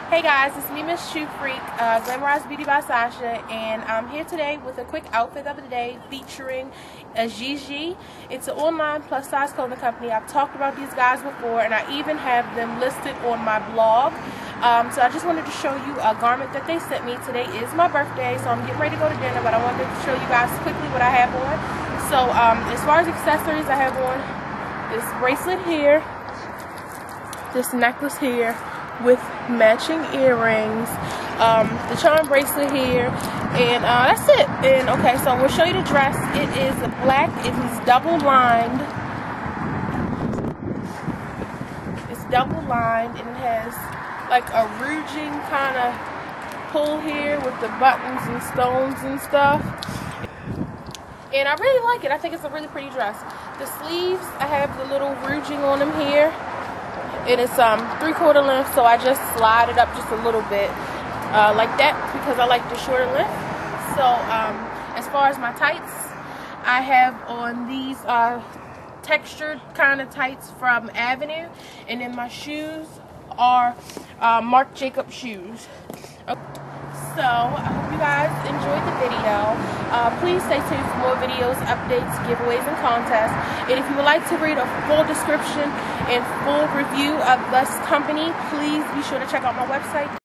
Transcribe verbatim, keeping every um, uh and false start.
Hey guys, it's me, Miss Shoe Freak, uh, Glamorized Beauty by Sasha, and I'm here today with a quick outfit of the day featuring Igigi. It's an online plus size clothing company. I've talked about these guys before, and I even have them listed on my blog. Um, so I just wanted to show you a garment that they sent me. Today is my birthday, so I'm getting ready to go to dinner, but I wanted to show you guys quickly what I have on. So um, as far as accessories, I have on this bracelet here, this necklace here, with matching earrings, um, the charm bracelet here, and uh, that's it. And okay, so we'll show you the dress. It is black. It is double lined. It's double lined, and it has like a rouging kind of pull here with the buttons and stones and stuff. And I really like it. I think it's a really pretty dress. The sleeves, I have the little rouging on them here. It is um, three quarter length, so I just slide it up just a little bit uh, like that because I like the shorter length. So um, as far as my tights, I have on these uh, textured kind of tights from Avenue, and then my shoes are uh, Marc Jacobs shoes. Okay. So I hope you guys enjoyed the video. Uh, please stay tuned for more videos, updates, giveaways, and contests. And if you would like to read a full description and full review of this company, please be sure to check out my website,